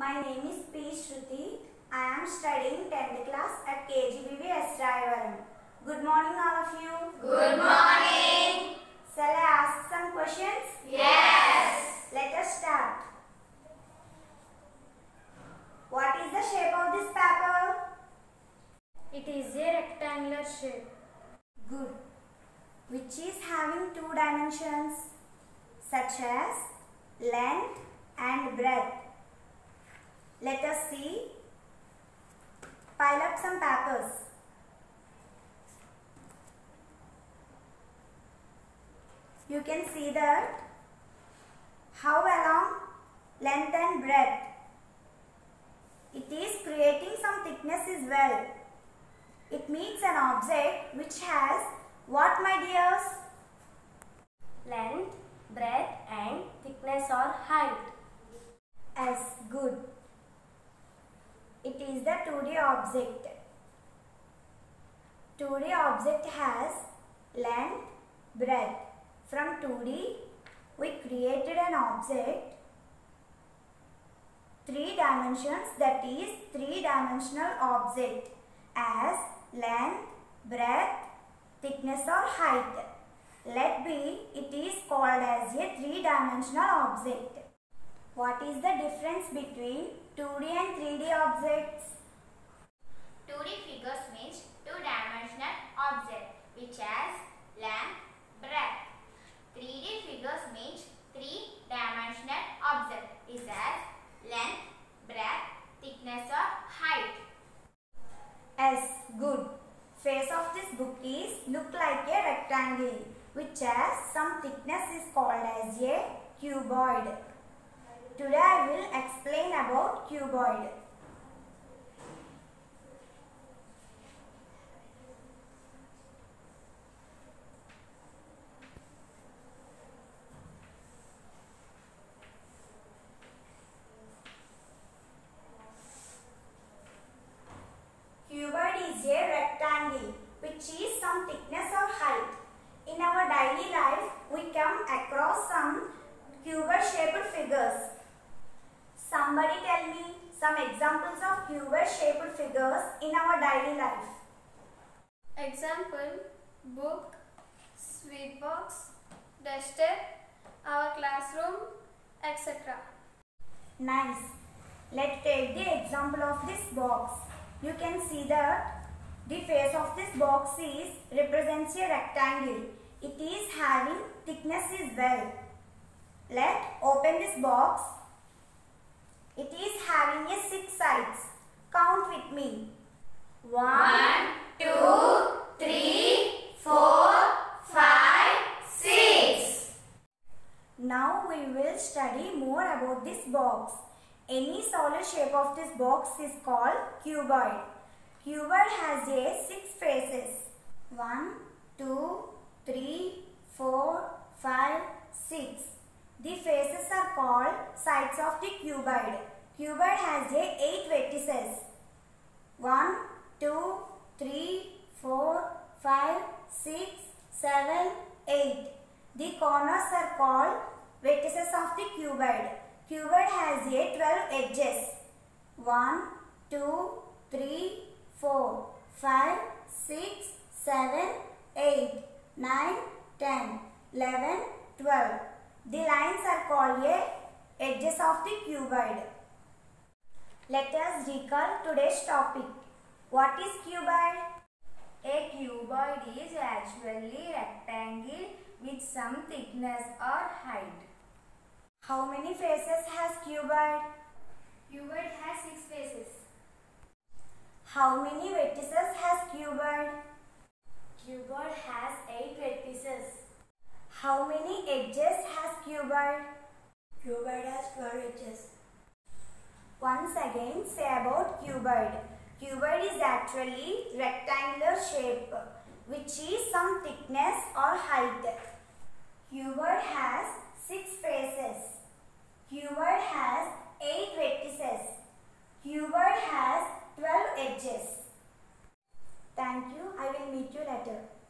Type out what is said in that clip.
My name is P. Shruti. I am studying 10th class at KGBV Esravaram. Good morning all of you. Good morning. Shall I ask some questions? Yes. Let us start. What is the shape of this paper? It is a rectangular shape. Good. Which is having two dimensions such as length and breadth. Let us see. Pile up some papers. You can see that how along length and breadth. It is creating some thickness as well. It means an object which has what, my dears? Length, breadth and thickness or height. As good. It is the 2D object. 2D object has length, breadth. From 2D, we created an object 3 dimensions, that is 3-dimensional object as length, breadth, thickness or height. Let be, it is called as a 3-dimensional object. What is the difference between 2D and 3D objects? 2D figures means two-dimensional object which has length, breadth. 3D figures means three-dimensional object is as length, breadth, thickness or height. As good. Face of this book is look like a rectangle which has some thickness is called as a cuboid. Today I will explain about cuboid. Cuboid is a rectangle which is some thickness or height. In our daily life, we come across some cuboid shaped figures. Somebody tell me some examples of cuboid shaped figures in our daily life. Example: book, sweet box, duster, our classroom, etc. Nice. Let's take the example of this box. You can see that the face of this box is represents a rectangle. It is having thickness as well. Let's open this box. It is having a 6 sides. Count with me. 1, 2, 3, 4, 5, 6. Now we will study more about this box. Any solid shape of this box is called cuboid. Cuboid has a 6 faces. 1, 2, 3, 4, 5, 6. The faces are called sides of the cuboid. Cuboid has a 8 vertices. 1, 2, 3, 4, 5, 6, 7, 8. The corners are called vertices of the cuboid. Cuboid has a 12 edges. 1, 2, 3, 4, 5, 6, 7, 8, 9, 10, 11, 12. The lines are called edges of the cuboid. Let us recall today's topic. What is cuboid? A cuboid is actually rectangle with some thickness or height. How many faces has cuboid? Cuboid has 6 faces. How many vertices has cuboid? Cuboid has 8 vertices. How many edges has cuboid? Cuboid has 12 edges. Once again, say about cuboid. Cuboid is actually rectangular shape which is some thickness or height. Cuboid has 6 faces. Cuboid has 8 vertices. Cuboid has 12 edges. Thank you. I will meet you later.